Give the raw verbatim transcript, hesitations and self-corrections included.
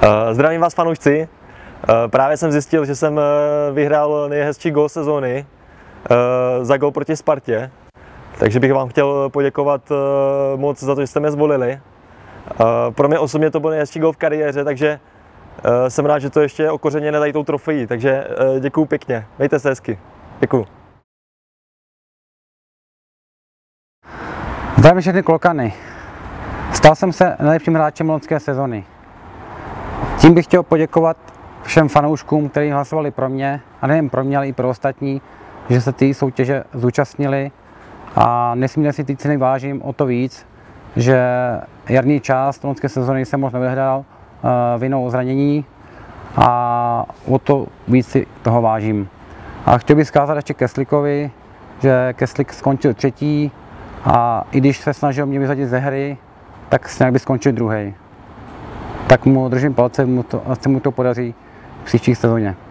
Zdravím vás, fanoušci. Právě jsem zjistil, že jsem vyhrál nejhezčí gól sezóny za gól proti Spartě. Takže bych vám chtěl poděkovat moc za to, že jste mě zvolili. Pro mě osobně to byl nejhezčí gól v kariéře, takže jsem rád, že to ještě je okořeněné tady tou trofejí. Takže děkuju pěkně. Mějte se hezky. Děkuju. Zdravím všechny klokany. Stal jsem se nejlepším hráčem loňské sezony. Tím bych chtěl poděkovat všem fanouškům, kteří hlasovali pro mě, a nejen pro mě, ale i pro ostatní, že se té soutěže zúčastnili, a nesmírně si ty ceny vážím o to víc, že jarní část loňské sezony jsem moc nevyhrál uh, vinou zranění, a o to víc si toho vážím. A chtěl bych vzkázat ještě Keslíkovi, že Keslík skončil třetí, a i když se snažil mě vyřadit ze hry, tak snad by skončil druhý. Tak mu držím palce, mu to, ať se mu to podaří v příští sezóně.